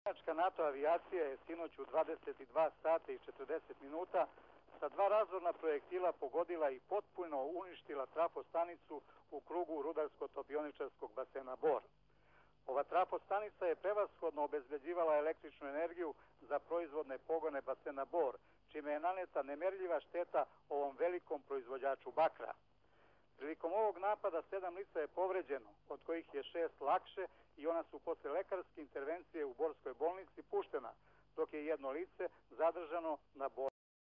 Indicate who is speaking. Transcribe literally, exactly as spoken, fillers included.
Speaker 1: Nemačka NATO avijacija je sinoć u dvadeset dva sata i četrdeset minuta sa dva razorna projektila pogodila i potpuno uništila trafostanicu u krugu rudarsko-topioničarskog basena Bor. Ova trafostanica je prevashodno obezbeđivala električnu energiju za proizvodne pogone basena Bor, čime je naneta nemerljiva šteta ovom velikom proizvođaču bakra. Prilikom ovog napada sedam lica je povređeno, od kojih je šest lakše i ona su posle lekarske intervencije u Borskoj bolnici puštena, dok je jedno lice zadržano na bolnici.